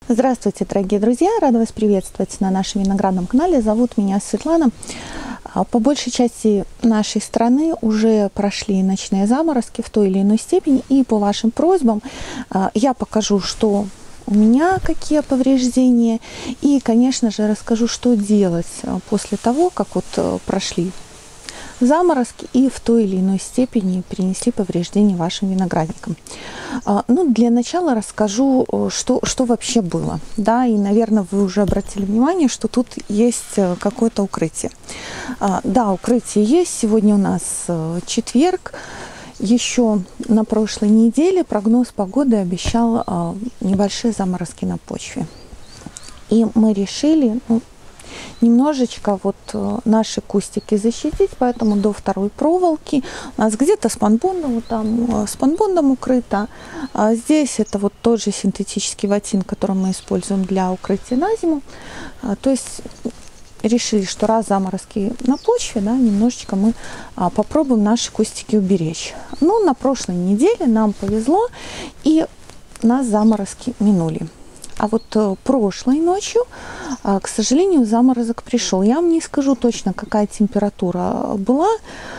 Здравствуйте, дорогие друзья! Рада вас приветствовать на нашем виноградном канале. Зовут меня Светлана. По большей части нашей страны уже прошли ночные заморозки в той или иной степени. И по вашим просьбам я покажу, что у меня какие повреждения. И, конечно же, расскажу, что делать после того, как прошли заморозки и в той или иной степени принесли повреждения вашим виноградникам. Для начала расскажу, что вообще было. Да, и, наверное, вы уже обратили внимание, что тут есть какое-то укрытие. Да, укрытие есть. Сегодня у нас четверг. Еще на прошлой неделе прогноз погоды обещал небольшие заморозки на почве. И мы решили немножечко наши кустики защитить, поэтому до второй проволоки у нас где-то спанбондом укрыто. Здесь это тот же синтетический ватин, который мы используем для укрытия на зиму. То есть решили, что раз заморозки на почве, да, немножечко мы попробуем наши кустики уберечь. Но на прошлой неделе нам повезло, и нас заморозки минули. А прошлой ночью, к сожалению, заморозок пришел. Я вам не скажу точно, какая температура была.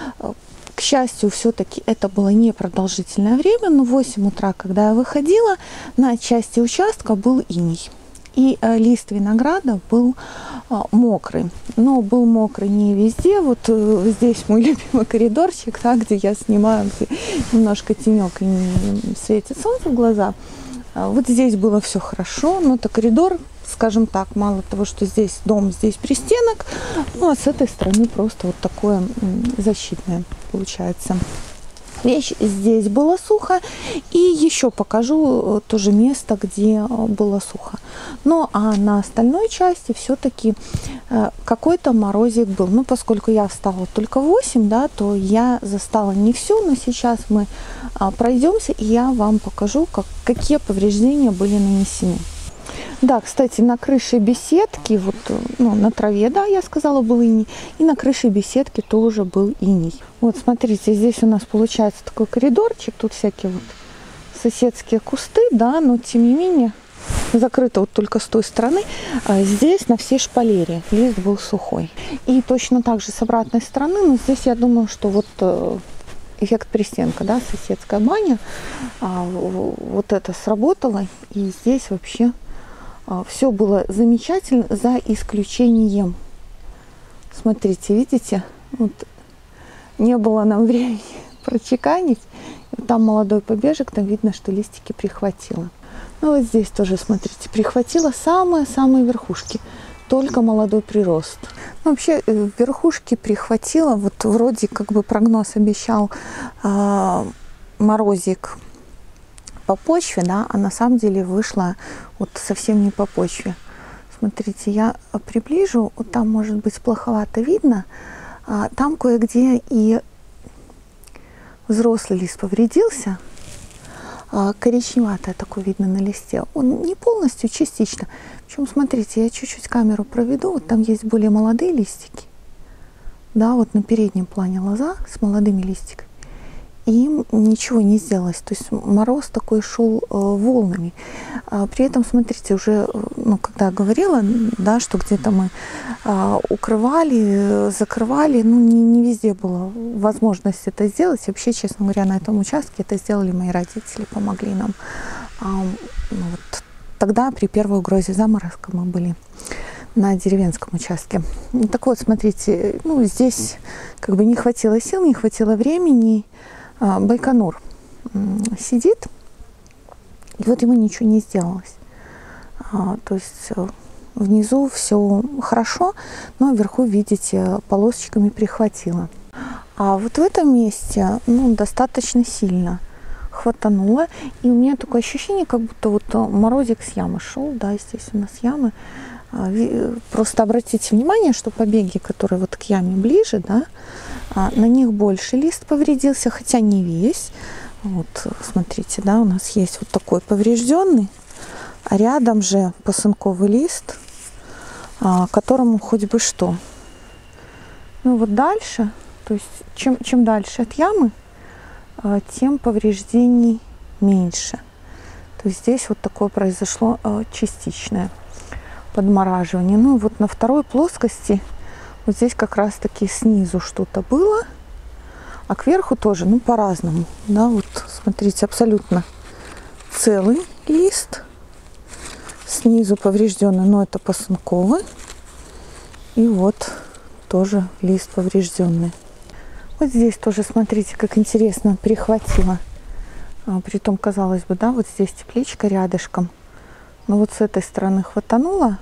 К счастью, все-таки это было непродолжительное время, но в 8 утра, когда я выходила, на части участка был иней. И лист винограда был мокрый. Но был мокрый не везде. Здесь мой любимый коридорчик, где я снимаю, где немножко тенек и не светит солнце в глаза. Здесь было все хорошо, но это коридор, скажем так, мало того, что здесь дом, здесь пристенок, а с этой стороны просто такое защитное получается. Вещь. Здесь было сухо, и еще покажу тоже место, где было сухо. А на остальной части все-таки какой-то морозик был. Поскольку я встала только в 8, да, то я застала не все, но сейчас мы пройдемся, и я вам покажу, какие повреждения были нанесены. Да, кстати, на крыше беседки, на траве, да, я сказала, был иней, и на крыше беседки тоже был иней. Смотрите, здесь у нас получается такой коридорчик, тут всякие соседские кусты, да, но тем не менее закрыто только с той стороны. Здесь на всей шпалере лист был сухой. И точно так же с обратной стороны, но здесь я думаю, что эффект пристенка, да, соседская баня, это сработало, и здесь вообще все было замечательно, за исключением. Смотрите, видите, не было нам времени прочеканить. Там молодой побежек, там видно, что листики прихватило. Здесь тоже, смотрите, прихватило самые верхушки, только молодой прирост. Вообще верхушки прихватило, вроде прогноз обещал морозик по почве, да, а на самом деле вышло совсем не по почве. Смотрите, я приближу, там может быть плоховато видно, там кое-где и взрослый лист повредился, коричневатое такое видно на листе, он не полностью, частично. Причем, смотрите, я чуть-чуть камеру проведу, там есть более молодые листики, да, на переднем плане лоза с молодыми листиками. И им ничего не сделалось. То есть мороз такой шел волнами. При этом, смотрите, уже, когда я говорила, да, что где-то мы укрывали, закрывали, не везде была возможность это сделать. И вообще, честно говоря, на этом участке это сделали мои родители, помогли нам. Тогда при первой угрозе заморозка мы были на деревенском участке. Так смотрите, здесь не хватило сил, не хватило времени. Байконур сидит, и ему ничего не сделалось. То есть внизу все хорошо, но вверху, видите, полосочками прихватило. А в этом месте достаточно сильно хватануло, и у меня такое ощущение, как будто морозик с ямы шел, да, здесь у нас ямы. Просто обратите внимание, что побеги, которые к яме ближе, да, на них больше лист повредился, хотя не весь. Смотрите, да, у нас есть такой поврежденный, а рядом же посынковый лист, которому хоть бы что. Дальше, то есть чем дальше от ямы, тем повреждений меньше. То есть здесь вот такое произошло частичное подмораживание. Ну вот на второй плоскости вот здесь как раз таки снизу что-то было, а кверху тоже, ну по-разному. Да, вот смотрите, абсолютно целый лист. Снизу поврежденный, но это пасынковый. И вот тоже лист поврежденный. Вот здесь тоже, смотрите, как интересно прихватило. Притом, казалось бы, да, вот здесь тепличка рядышком. Но вот с этой стороны хватануло,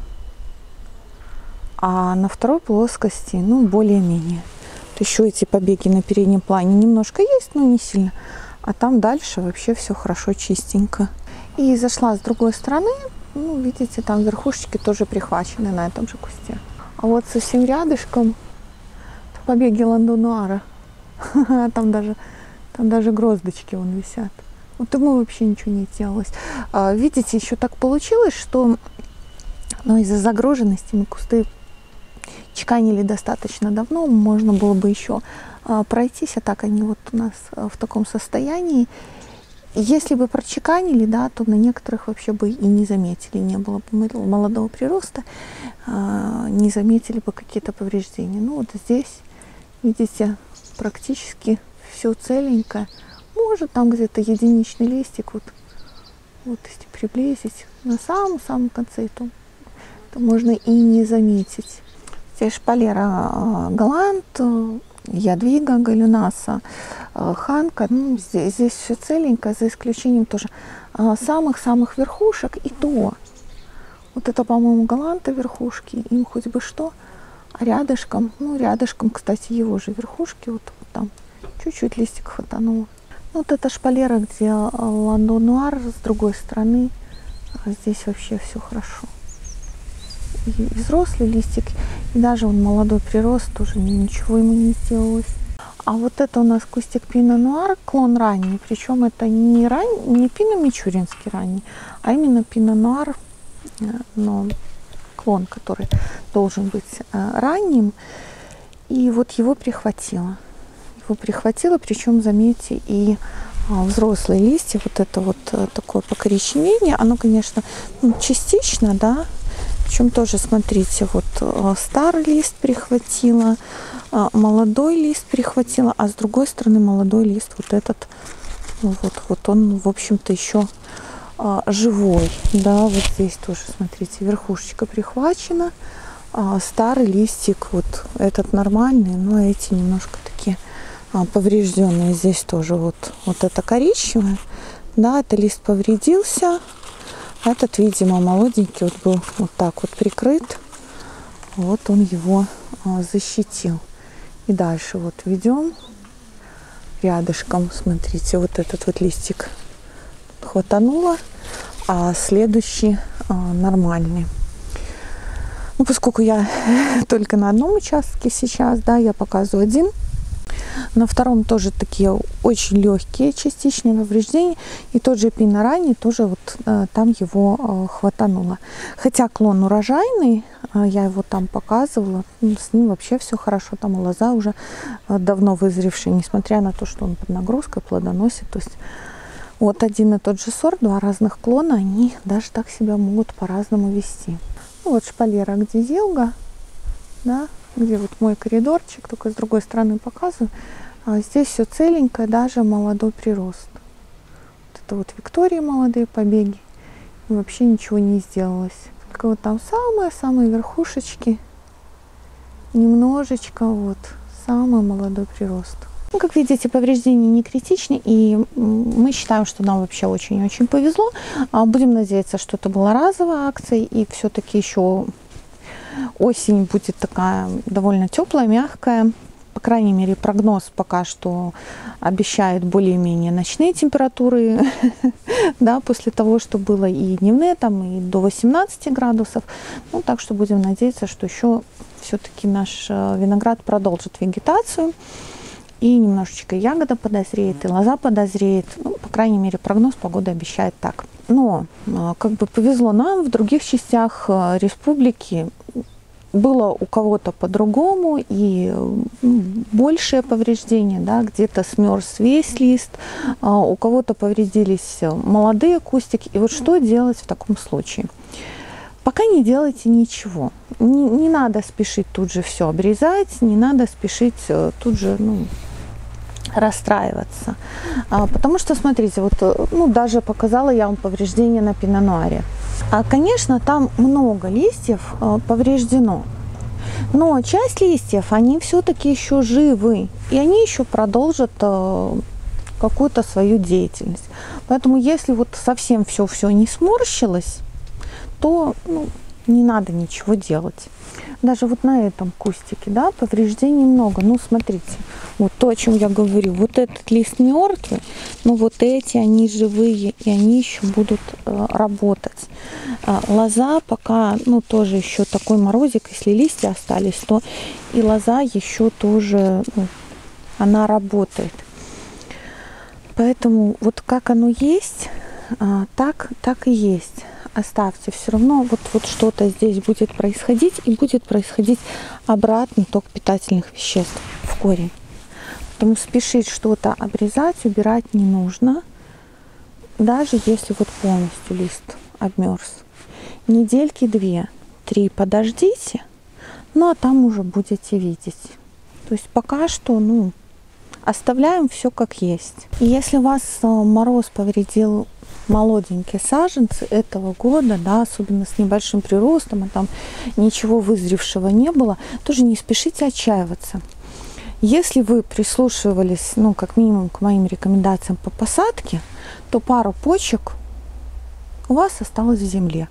а на второй плоскости, ну, более-менее. Еще эти побеги на переднем плане немножко есть, но не сильно. А там дальше вообще все хорошо, чистенько. И зашла с другой стороны. Ну, видите, там верхушечки тоже прихвачены на этом же кусте. А вот совсем рядышком побеги ландонуара. Там даже гроздочки вон висят. Вот ему вообще ничего не делалось. Видите, еще так получилось, что из-за загруженности мы кусты чеканили достаточно давно. Можно было бы еще пройтись, а так они вот у нас в таком состоянии. Если бы прочеканили, да, то на некоторых вообще бы и не заметили, не было бы молодого прироста, не заметили бы какие-то повреждения. Ну вот здесь, видите, практически все целенькое. Может там где-то единичный листик, вот если приблизить на самом конце, то можно и не заметить. Здесь шпалера галант, ядвига галюнаса, ханка. Ну, здесь все целенькое, за исключением тоже самых-самых верхушек. И то, вот это, по-моему, галанта верхушки, им хоть бы что. А рядышком, кстати, его же верхушки, вот там чуть-чуть листик хватануло. Вот это шпалера, где ландонуар с другой стороны. Здесь вообще все хорошо. И взрослый листик, и даже он молодой прирост, тоже ничего ему не сделалось. А вот это у нас кустик пино нуар, клон ранний, причем это не пино мичуринский ранний, а именно пино нуар, но клон, который должен быть ранним. И вот его прихватило. Причем, заметьте, и взрослые листья, вот это вот такое покоричневение, оно, конечно, частично, да. Причем тоже, смотрите, вот старый лист прихватило, молодой лист прихватило, а с другой стороны молодой лист, вот этот, вот он, в общем-то, еще живой. Да, вот здесь тоже, смотрите, верхушечка прихвачена, а старый листик, вот этот нормальный, но эти немножко такие поврежденные. Здесь тоже вот это коричневое, да, это лист повредился. Этот, видимо, молоденький, вот был вот так вот прикрыт. Вот он его защитил. И дальше вот ведем рядышком. Смотрите, вот этот вот листик хватануло, а следующий нормальный. Ну, поскольку я только на одном участке сейчас, да, я показываю один. На втором тоже такие очень легкие частичные повреждения. И тот же пино ранний тоже вот там его хватануло. Хотя клон урожайный, я его там показывала, с ним вообще все хорошо. Там лоза уже давно вызревшая, несмотря на то, что он под нагрузкой плодоносит. То есть вот один и тот же сорт, два разных клона, они даже так себя могут по-разному вести. Ну, вот шпалера, где зелга, да, где вот мой коридорчик, только с другой стороны показываю. А здесь все целенькое, даже молодой прирост. Вот это вот Виктории молодые побеги. И вообще ничего не сделалось. Только вот там самые верхушечки. Немножечко вот самый молодой прирост. Ну, как видите, повреждения не критичны. И мы считаем, что нам вообще очень-очень повезло. Будем надеяться, что это была разовая акция. И все-таки еще осень будет такая довольно теплая, мягкая. По крайней мере, прогноз пока что обещает более-менее ночные температуры, да, после того, что было и дневные, там и до 18 градусов. Ну, так что будем надеяться, что еще все-таки наш виноград продолжит вегетацию. И немножечко ягода подозреет, и лоза подозреет. Ну, по крайней мере, прогноз погоды обещает так. Но как бы повезло нам в других частях республики. было у кого-то по-другому и большее повреждение, да, где-то смерз весь лист, у кого-то повредились молодые кустики. И вот что делать в таком случае? Пока не делайте ничего. Не надо спешить тут же все обрезать, не надо спешить тут же расстраиваться. Потому что, смотрите, вот, даже показала я вам повреждение на пино-нуаре. Конечно, там много листьев повреждено. Но часть листьев, они все-таки еще живы. И они еще продолжат какую-то свою деятельность. Поэтому если вот совсем все не сморщилось, то не надо ничего делать. Даже вот на этом кустике, да, повреждений много. Смотрите, вот то, о чем я говорю. Вот этот лист мертвый, но вот эти, они живые, и они еще будут работать. Лоза пока, тоже еще такой морозик, если листья остались, то и лоза еще тоже, она работает. Поэтому вот как оно есть, так и есть. Оставьте, все равно вот что-то здесь будет происходить, и будет происходить обратный ток питательных веществ в корень. Поэтому спешить что-то обрезать, убирать не нужно, даже если вот полностью лист обмерз. Недельки 2-3 подождите, а там уже будете видеть. То есть пока что, оставляем все как есть. И если у вас мороз повредил молоденькие саженцы этого года, да, особенно с небольшим приростом, а там ничего вызревшего не было, тоже не спешите отчаиваться. Если вы прислушивались, как минимум к моим рекомендациям по посадке, то пару почек у вас осталось в земле.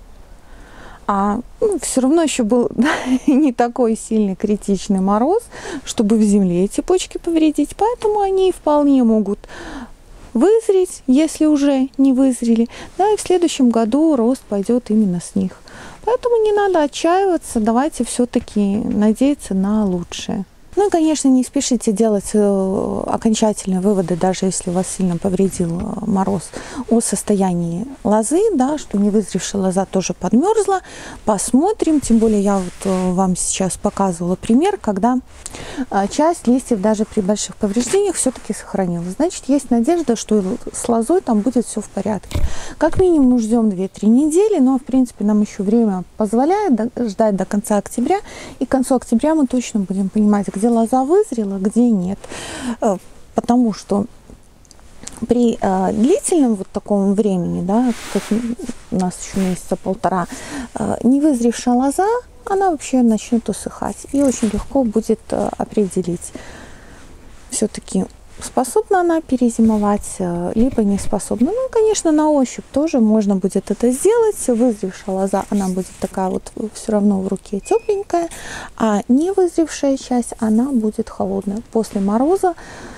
Все равно еще был не такой сильный критичный мороз, чтобы в земле эти почки повредить, поэтому они вполне могут вызреть, если уже не вызрели, да, и в следующем году рост пойдет именно с них. Поэтому не надо отчаиваться, давайте все-таки надеяться на лучшее. И, конечно, не спешите делать окончательные выводы, даже если вас сильно повредил мороз, о состоянии лозы, да, что невызревшая лоза тоже подмерзла. Посмотрим, тем более я вам сейчас показывала пример, когда часть листьев даже при больших повреждениях все-таки сохранилась. Значит, есть надежда, что с лозой там будет все в порядке. Как минимум мы ждем 2-3 недели, но в принципе нам еще время позволяет ждать до конца октября, и к концу октября мы точно будем понимать, где лоза вызрела, где нет. Потому что при длительном таком времени, да, как у нас еще месяца полтора, невызревшая лоза, она вообще начнет усыхать. И очень легко будет определить, все-таки способна она перезимовать, либо не способна. Конечно, на ощупь тоже можно будет это сделать. Вызревшая лоза, она будет такая вот все равно в руке тепленькая, а не вызревшая часть, она будет холодная. После мороза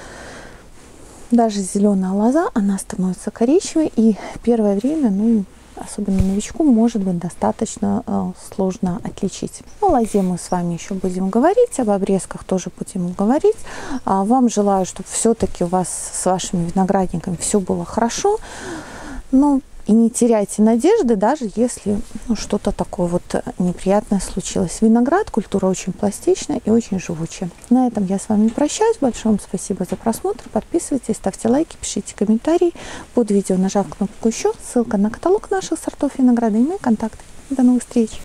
даже зеленая лоза, она становится коричневой, и первое время, особенно новичку, может быть достаточно сложно отличить. О лозе мы с вами еще будем говорить, об обрезках тоже будем говорить. Вам желаю, чтобы все-таки у вас с вашими виноградниками все было хорошо. И не теряйте надежды, даже если что-то такое неприятное случилось. Виноград — культура очень пластичная и очень живучая. На этом я с вами прощаюсь. Большое вам спасибо за просмотр. Подписывайтесь, ставьте лайки, пишите комментарии под видео, нажав кнопку «Еще». Ссылка на каталог наших сортов винограда и мои контакты. До новых встреч!